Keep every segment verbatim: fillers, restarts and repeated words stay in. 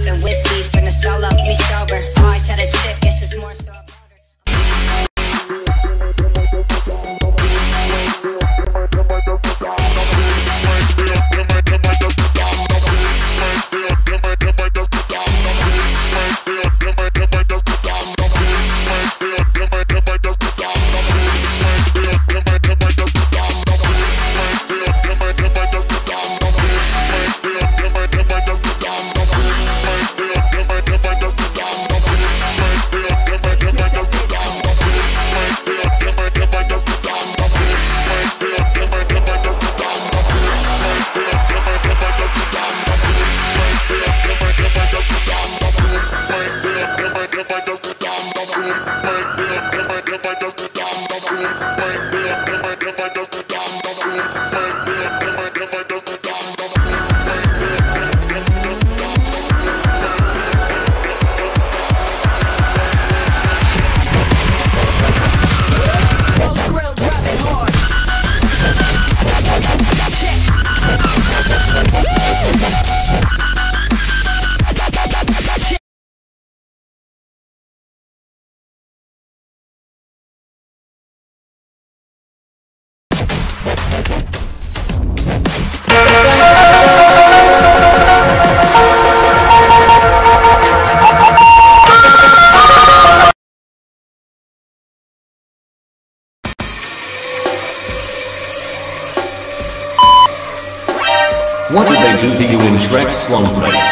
sipping whiskey, finna solo, me sober. Always had a chick, guess it's more so. What did they do to you in Shrek's Swamp, mate?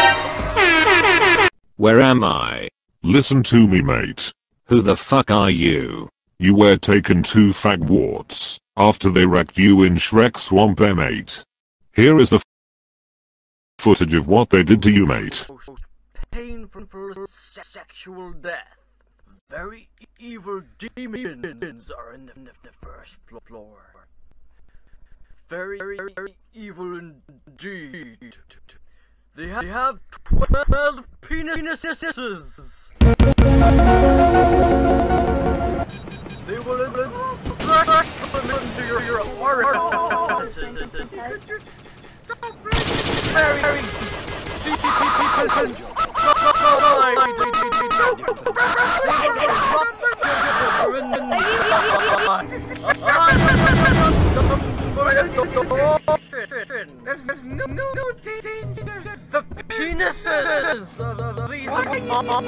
Where am I? Listen to me, mate. Who the fuck are you? You were taken to Fagwarts after they wrecked you in Shrek's Swamp, mate. Here is the f footage of what they did to you, mate. Painful sexual death. Very evil demons are in the, in the first floor. Very, very, very evil indeed. They have, they have twelve penises. They will insert them into your, your orifices. Very, very deep There's, there's no, no, no danger. The penises of these monsters.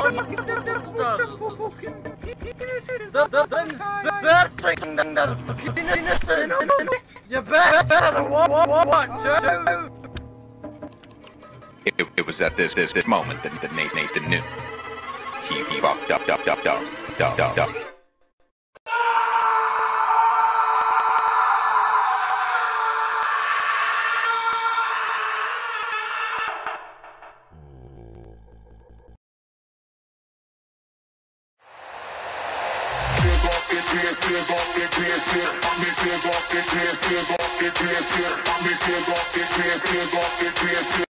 The, the, the inserting the penises. You better watch out. It, it was at this this this moment that, that Nathan, Nathan knew. He he fucked up up up up up up up. It clears, clears off, it clears, clear. It clears off, it clears, clears off, it clears, clear. It clears off, it clears, clears off, it clears, clear.